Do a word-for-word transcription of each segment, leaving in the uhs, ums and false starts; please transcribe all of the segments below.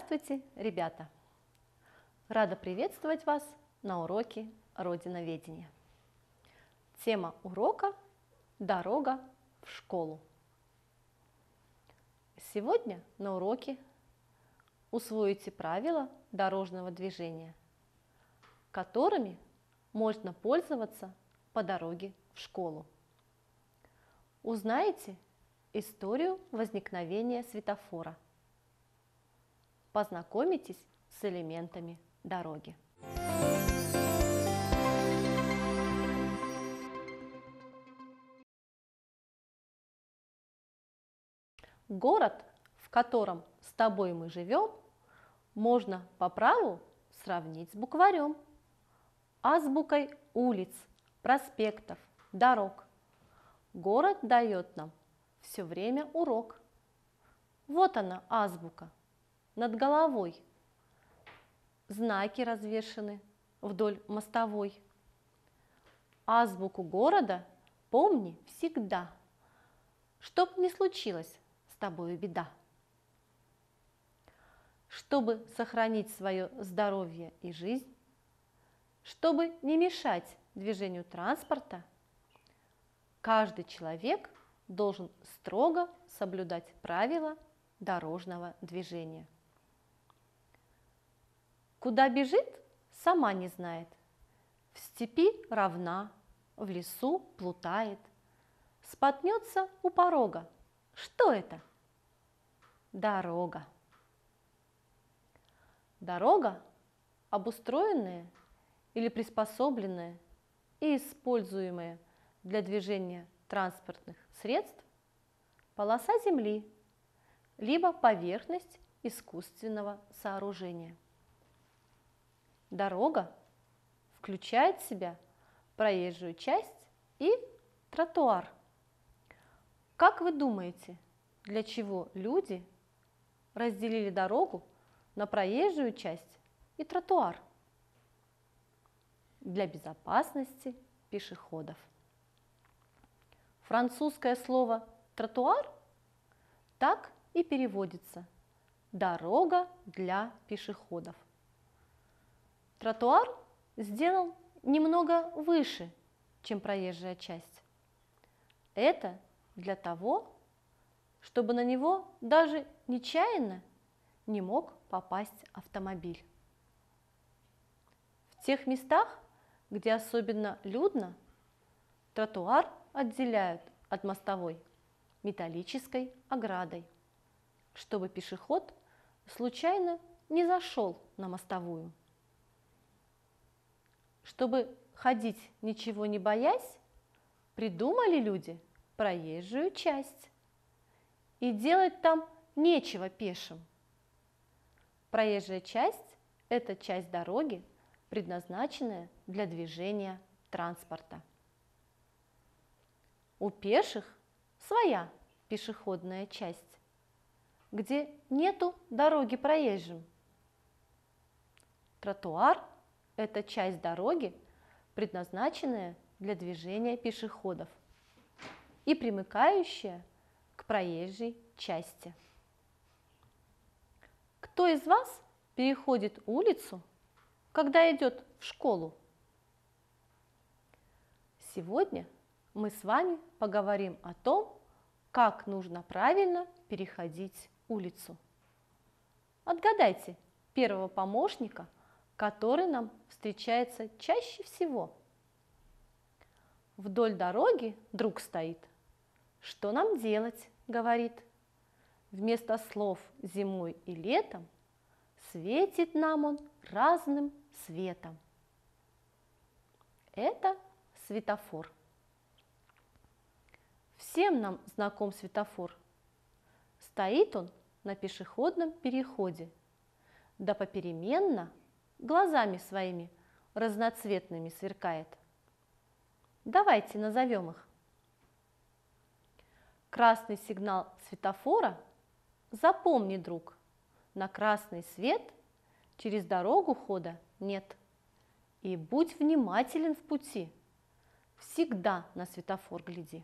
Здравствуйте, ребята! Рада приветствовать вас на уроке Родиноведения. Тема урока – дорога в школу. Сегодня на уроке усвоите правила дорожного движения, которыми можно пользоваться по дороге в школу. Узнаете историю возникновения светофора. Познакомитесь с элементами дороги. Город, в котором с тобой мы живем, можно по праву сравнить с букварем, азбукой улиц, проспектов, дорог. Город дает нам все время урок. Вот она, азбука, над головой. Знаки развешаны вдоль мостовой. Азбуку города помни всегда, чтоб не случилось с тобою беда. Чтобы сохранить свое здоровье и жизнь, чтобы не мешать движению транспорта, каждый человек должен строго соблюдать правила дорожного движения. Куда бежит, сама не знает. В степи равна, в лесу плутает. Споткнется у порога. Что это? Дорога. Дорога, обустроенная или приспособленная и используемая для движения транспортных средств, полоса земли, либо поверхность искусственного сооружения. Дорога включает в себя проезжую часть и тротуар. Как вы думаете, для чего люди разделили дорогу на проезжую часть и тротуар? Для безопасности пешеходов. Французское слово «тротуар» так и переводится – «дорога для пешеходов». Тротуар сделан немного выше, чем проезжая часть. Это для того, чтобы на него даже нечаянно не мог попасть автомобиль. В тех местах, где особенно людно, тротуар отделяют от мостовой металлической оградой, чтобы пешеход случайно не зашел на мостовую. Чтобы ходить ничего не боясь, придумали люди проезжую часть. И делать там нечего пешим. Проезжая часть – это часть дороги, предназначенная для движения транспорта. У пеших своя пешеходная часть, где нету дороги проезжим. Тротуар – это часть дороги, предназначенная для движения пешеходов и примыкающая к проезжей части. Кто из вас переходит улицу, когда идет в школу? Сегодня мы с вами поговорим о том, как нужно правильно переходить улицу. Отгадайте первого помощника, который нам встречается чаще всего. Вдоль дороги друг стоит. Что нам делать, говорит. Вместо слов зимой и летом светит нам он разным светом. Это светофор. Всем нам знаком светофор. Стоит он на пешеходном переходе, да попеременно глазами своими разноцветными сверкает. Давайте назовем их. Красный сигнал светофора запомни, друг, на красный свет через дорогу хода нет. И будь внимателен в пути, всегда на светофор гляди.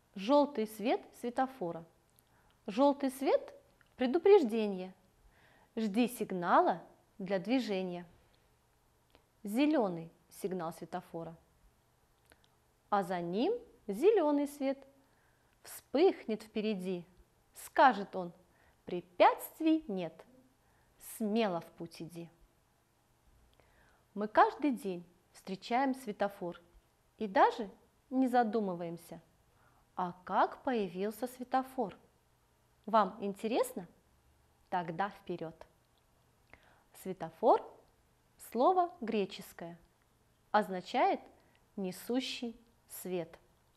Желтый свет светофора. Желтый свет – предупреждение. Жди сигнала для движения. Зеленый сигнал светофора, а за ним зеленый свет. Вспыхнет впереди, скажет он: препятствий нет, смело в путь иди. Мы каждый день встречаем светофор и даже не задумываемся, а как появился светофор. Вам интересно? Тогда вперед! Светофор – слово греческое, означает несущий свет.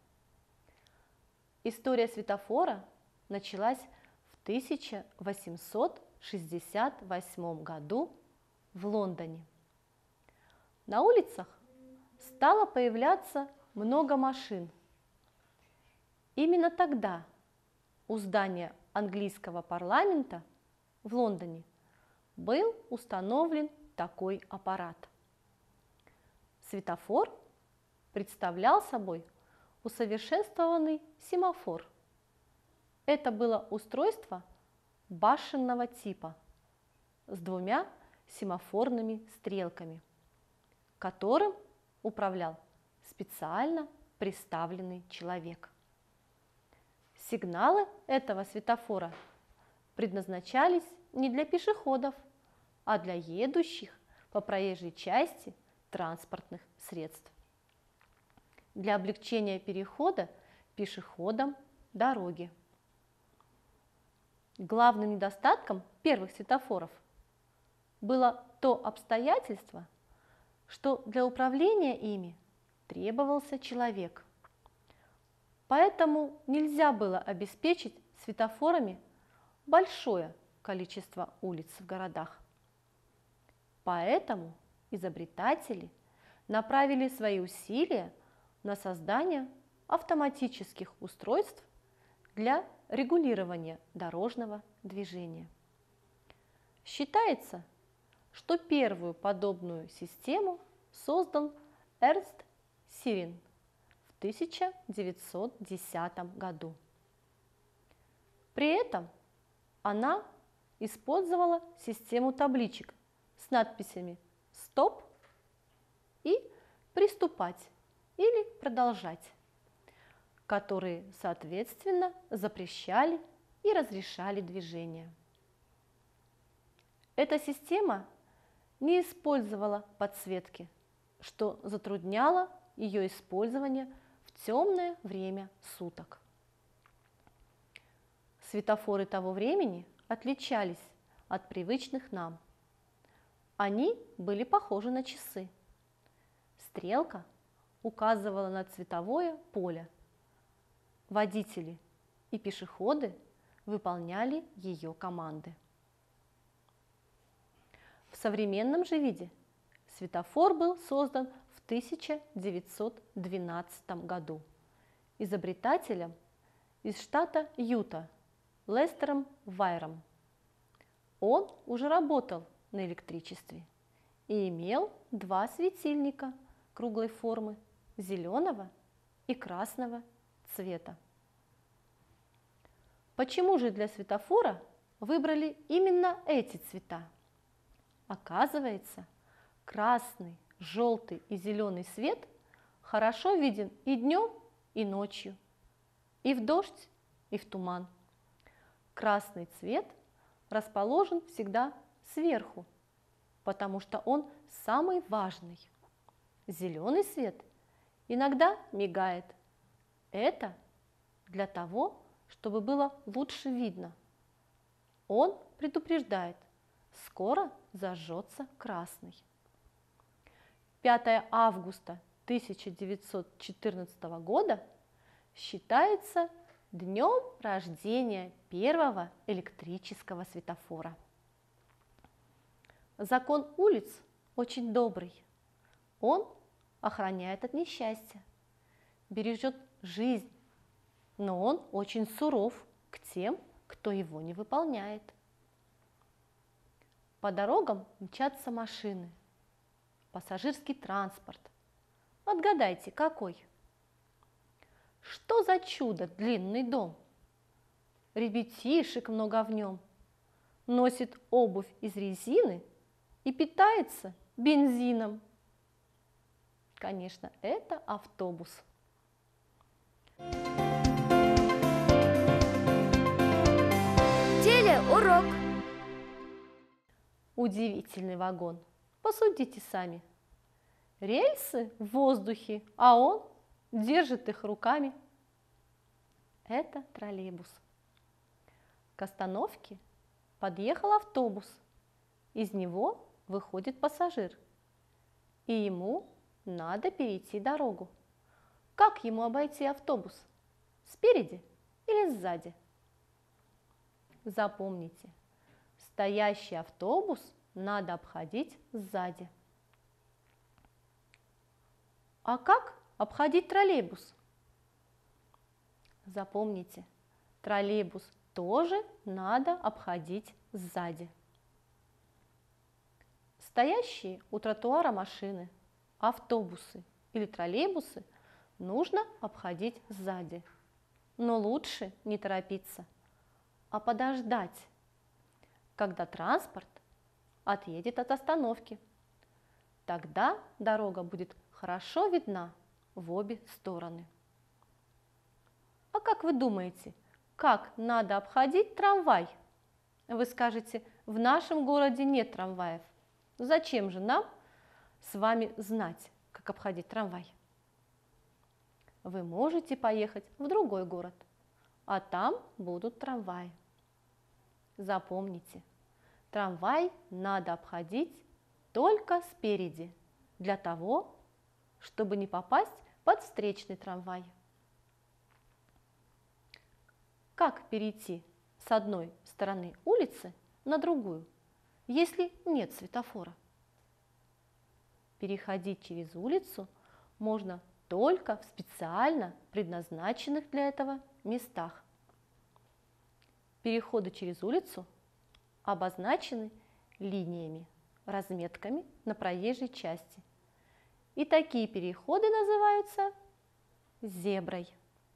История светофора началась в тысяча восемьсот шестьдесят восьмом году в Лондоне. На улицах стало появляться много машин. Именно тогда у здания английского парламента в Лондоне был установлен такой аппарат. Светофор представлял собой усовершенствованный семафор. Это было устройство башенного типа с двумя семафорными стрелками, которым управлял специально приставленный человек. Сигналы этого светофора предназначались не для пешеходов, а для едущих по проезжей части транспортных средств. Для облегчения перехода пешеходам дороги. Главным недостатком первых светофоров было то обстоятельство, что для управления ими требовался человек. Поэтому нельзя было обеспечить светофорами большое количество улиц в городах. Поэтому изобретатели направили свои усилия на создание автоматических устройств для регулирования дорожного движения. Считается, что первую подобную систему создал Эрнст Сирин в тысяча девятьсот десятом году. При этом она использовала систему табличек с надписями «Стоп» и «Приступать» или «Продолжать», которые, соответственно, запрещали и разрешали движение. Эта система не использовала подсветки, что затрудняло ее использование в темное время суток. Светофоры того времени отличались от привычных нам. Они были похожи на часы. Стрелка указывала на цветовое поле. Водители и пешеходы выполняли ее команды. В современном же виде светофор был создан в тысяча девятьсот двенадцатом году изобретателем из штата Юта Лестером Вайером. Он уже работал на электричестве и имел два светильника круглой формы зеленого и красного цвета. Почему же для светофора выбрали именно эти цвета? Оказывается, красный, желтый и зеленый свет хорошо виден и днем, и ночью, и в дождь, и в туман. Красный цвет расположен всегда сверху, потому что он самый важный. Зеленый свет иногда мигает. Это для того, чтобы было лучше видно. Он предупреждает: скоро зажжется красный. пятое августа тысяча девятьсот четырнадцатого года считается днем рождения первого электрического светофора. Закон улиц очень добрый. Он охраняет от несчастья, бережет жизнь, но он очень суров к тем, кто его не выполняет. По дорогам мчатся машины, пассажирский транспорт. Отгадайте, какой? Что за чудо длинный дом? Ребятишек много в нем. носит обувь из резины и питается бензином? Конечно, это автобус. Телеурок. Удивительный вагон. Посудите сами. Рельсы в воздухе, а он держит их руками. Это троллейбус. К остановке подъехал автобус. Из него выходит пассажир. И ему надо перейти дорогу. Как ему обойти автобус? Спереди или сзади? Запомните, стоящий автобус надо обходить сзади. А как обходить троллейбус? Запомните, троллейбус тоже надо обходить сзади. Стоящие у тротуара машины, автобусы или троллейбусы нужно обходить сзади. Но лучше не торопиться, а подождать, когда транспорт отъедет от остановки. Тогда дорога будет хорошо видна в обе стороны. А как вы думаете, как надо обходить трамвай? Вы скажете, в нашем городе нет трамваев. Зачем же нам с вами знать, как обходить трамвай? Вы можете поехать в другой город, а там будут трамваи. Запомните, трамвай надо обходить только спереди, для того, чтобы не попасть под встречный трамвай. Как перейти с одной стороны улицы на другую, если нет светофора? Переходить через улицу можно только в специально предназначенных для этого местах. Переходы через улицу обозначены линиями, разметками на проезжей части. И такие переходы называются зеброй.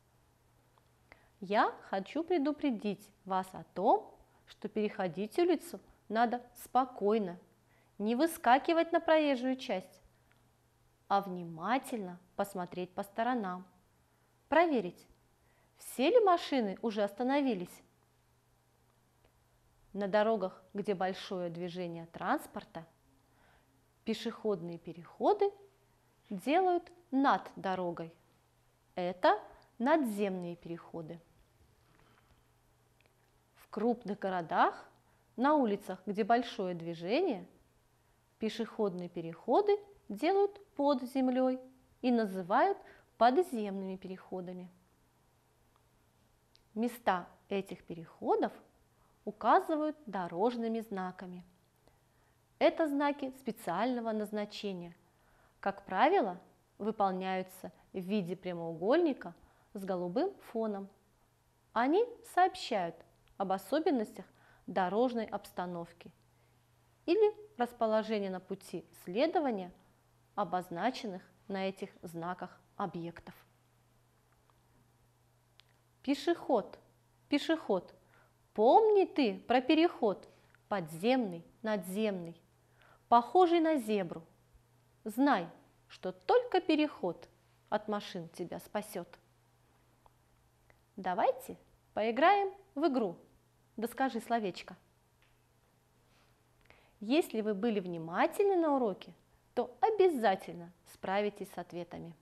Я хочу предупредить вас о том, что переходить улицу надо спокойно, не выскакивать на проезжую часть, а внимательно посмотреть по сторонам, проверить, все ли машины уже остановились. На дорогах, где большое движение транспорта, пешеходные переходы делают над дорогой. Это надземные переходы. В крупных городах, на улицах, где большое движение, пешеходные переходы делают под землей и называют подземными переходами. Места этих переходов указывают дорожными знаками. Это знаки специального назначения. Как правило, выполняются в виде прямоугольника с голубым фоном. Они сообщают об особенностях дорожной обстановки или расположения на пути следования обозначенных на этих знаках объектов. Пешеход, пешеход, помни ты про переход подземный, надземный, похожий на зебру. Знай, что только переход от машин тебя спасет. Давайте поиграем в игру. Да скажи словечко. Если вы были внимательны на уроке, то обязательно справитесь с ответами.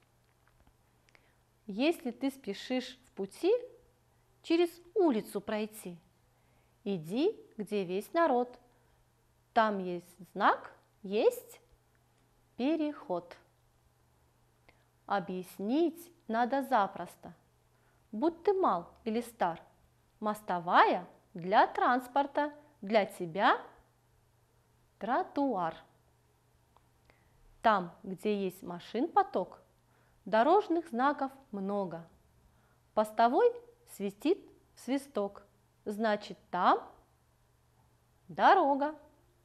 Если ты спешишь в пути через улицу пройти, иди, где весь народ. Там есть знак, есть переход. Объяснить надо запросто. Будь ты мал или стар, мостовая для транспорта, для тебя тротуар. Там, где есть машин поток, дорожных знаков много. Постовой свистит в свисток, значит там дорога.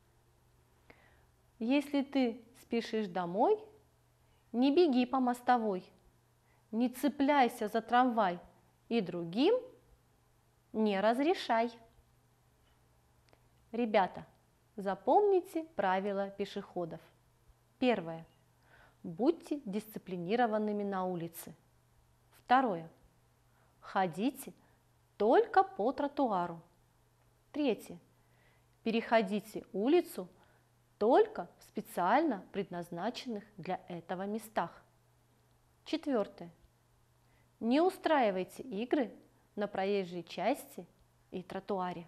Если ты спешишь домой, не беги по мостовой, не цепляйся за трамвай и другим не разрешай. Ребята, запомните правила пешеходов. Первое. Будьте дисциплинированными на улице. Второе. Ходите только по тротуару. Третье. Переходите улицу только в специально предназначенных для этого местах. Четвертое. Не устраивайте игры на проезжей части и тротуаре.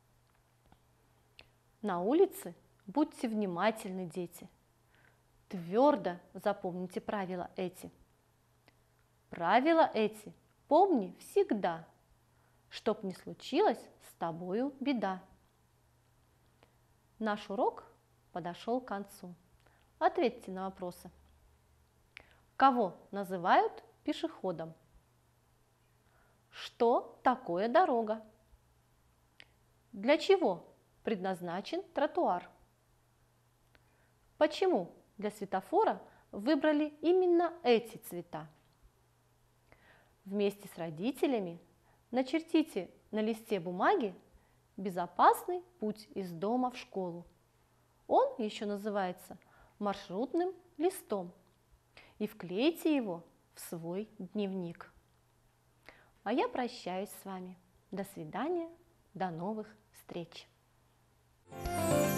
На улице будьте внимательны, дети. Твердо запомните правила эти. Правила эти помни всегда, чтоб не случилось с тобою беда. Наш урок подошел к концу. Ответьте на вопросы. Кого называют пешеходом? Что такое дорога? Для чего предназначен тротуар? Почему для светофора выбрали именно эти цвета? Вместе с родителями начертите на листе бумаги безопасный путь из дома в школу. Он еще называется маршрутным листом. И вклейте его в свой дневник. А я прощаюсь с вами. До свидания, до новых встреч.